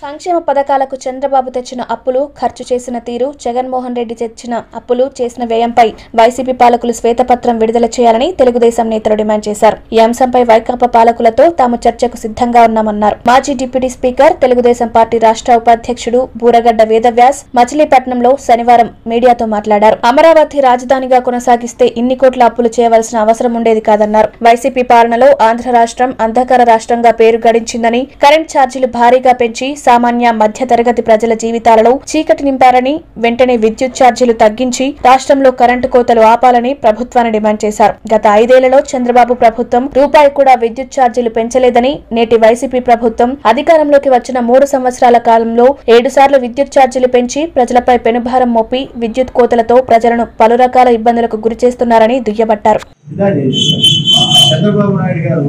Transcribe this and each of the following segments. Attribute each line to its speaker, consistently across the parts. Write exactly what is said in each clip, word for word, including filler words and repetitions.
Speaker 1: సంక్షేమ పథకాలకు చంద్రబాబు తెచ్చిన అప్పులు, ఖర్చు చేసిన తీరు, జగన్మోహన్ రెడ్డి తెచ్చిన అప్పులు, చేసిన వ్యయంపై వైసీపీ పాలకులు శ్వేతపత్రం విడుదల చేయాలని తెలుగుదేశం నేతలు డిమాండ్ చేశారు. ఈ అంశంపై వైకాపా పాలకులతో తాము చర్చకు సిద్ధంగా ఉన్నామన్నారు. మాజీ డిప్యూటీ స్పీకర్, తెలుగుదేశం పార్టీ రాష్ట్ర ఉపాధ్యక్షుడు బూరగడ్డ వేదవ్యాస్ మచిలీపట్నంలో శనివారం మీడియాతో మాట్లాడారు. అమరావతి రాజధానిగా కొనసాగిస్తే ఇన్ని కోట్ల అప్పులు చేయవలసిన అవసరం ఉండేది కాదన్నారు. వైసీపీ పాలనలో ఆంధ్ర రాష్ట్రం అంధకార రాష్ట్రంగా పేరు గడించిందని, కరెంట్ ఛార్జీలు భారీగా పెంచి సామాన్య మధ్య తరగతి ప్రజల జీవితాలలో చీకటి నింపారని, వెంటనే విద్యుత్ ఛార్జీలు తగ్గించి రాష్ట్రంలో కరెంటు కోతలు ఆపాలని ప్రభుత్వాన్ని డిమాండ్ చేశారు. గత ఐదేళ్లలో చంద్రబాబు ప్రభుత్వం రూపాయి కూడా విద్యుత్ ఛార్జీలు పెంచలేదని, నేటి వైసీపీ ప్రభుత్వం అధికారంలోకి వచ్చిన మూడు సంవత్సరాల కాలంలో ఏడు సార్లు విద్యుత్ ఛార్జీలు పెంచి ప్రజలపై పెనుభారం మోపి విద్యుత్ కోతలతో ప్రజలను పలు రకాల ఇబ్బందులకు గురి చేస్తున్నారని దుయ్యబట్టారు.
Speaker 2: చంద్రబాబు నాయుడు గారు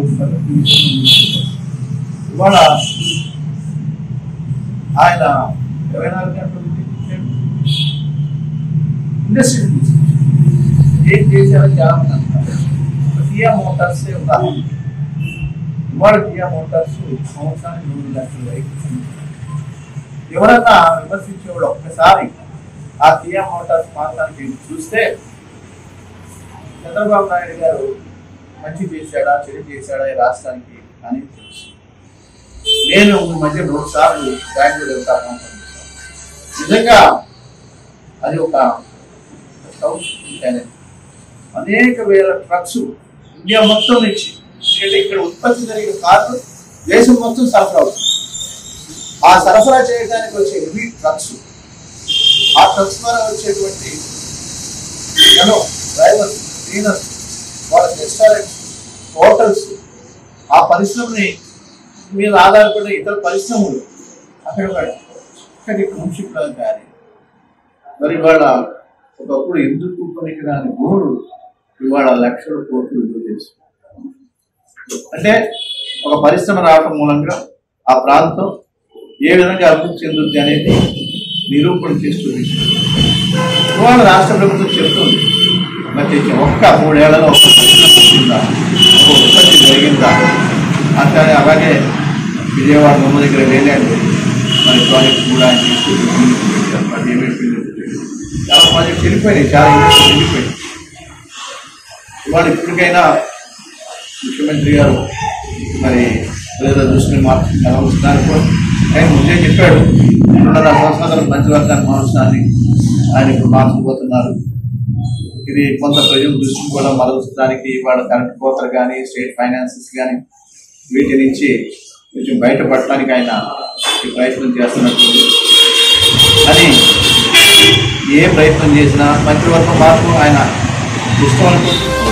Speaker 2: ఆయన ఇరవై నాలుగు గంటలు ఇండస్ట్రీ ఏం చేశారో చాలా మంది అంటారు. కియా మోటార్స్ ఉదాహరణ, ఇవాళ కియా మోటార్స్ సంవత్సరానికి రెండు లక్షల వెహికల్స్. ఎవరన్నా విమర్శించేవాడు ఒక్కసారి ఆ కియా మోటార్స్ మాత్రానికి చూస్తే చంద్రబాబు నాయుడు గారు మంచి చేశాడా, చెడు చేశాడా ఈ రాష్ట్రానికి అని తెలుసు. నేను ఈ మధ్య రెండు సార్లు బెంగళూరు వెళ్తాను. నిజంగా అది ఒక అనేక వేల ట్రక్స్ ఇండియా మొత్తం నుంచి, ఎందుకంటే ఇక్కడ ఉత్పత్తి జరిగిన కార్లు దేశం మొత్తం సరఫరా అవుతుంది. ఆ సరఫరా చేయడానికి వచ్చే హెవీ ట్రక్స్, ఆ ట్రక్స్ ద్వారా వచ్చేటువంటి జనం, డ్రైవర్స్, క్లీనర్స్, వాళ్ళ రెస్టారెంట్స్, హోటల్స్, ఆ పరిశ్రమని మీద ఆధారపడిన ఇతర పరిశ్రమలు అక్కడ అక్కడి వంశీకులు కానీ మరి ఇవాళ ఒకప్పుడు ఎందుకు పనికిరాని భూములు ఇవాళ లక్షల కోట్లు విలువ చేస్తున్నారు. అంటే ఒక పరిశ్రమ రావడం మూలంగా ఆ ప్రాంతం ఏ విధంగా అభివృద్ధి చెందుద్ది అనేది నిరూపణ చేస్తుంది. ఇవాళ రాష్ట్ర ప్రభుత్వం చెప్తుంది, మరి ఒక్క మూడేళ్లలో ఒక పరిశ్రమ ఒక ఉత్పత్తి జరిగిందా అంటే. అలాగే విజయవాడ బొమ్మ దగ్గర వేలాండి మరి ప్రాజెక్ట్స్ కూడా ఆయన తీసుకుంటారు. చాలా ప్రాజెక్ట్స్ వెళ్ళిపోయినాయి, చాలా వెళ్ళిపోయినాయి. ఇవాళ ఇప్పటికైనా ముఖ్యమంత్రి గారు మరి ప్రజల దృష్టిని మార్చి నెలవస్తున్నారు. ఆయన ముందే చెప్పాడు రెండున్నర సంవత్సరాల మంత్రివర్గాన్ని మార్చడాన్ని ఆయన ఇప్పుడు మార్చుకుపోతున్నారు. ఇది కొంత ప్రజల దృష్టిని కూడా మరల్చడానికి ఇవాళ కరెంట్ కోతలు కానీ, స్టేట్ ఫైనాన్సెస్ కానీ వీటి నుంచి కొంచెం బయటపడటానికి ఆయన ఈ ప్రయత్నం చేస్తున్నట్టు. అని ఏ ప్రయత్నం చేసినా మంత్రివర్గం మార్పు ఆయన ఇష్టం అనుకుంటున్నారు.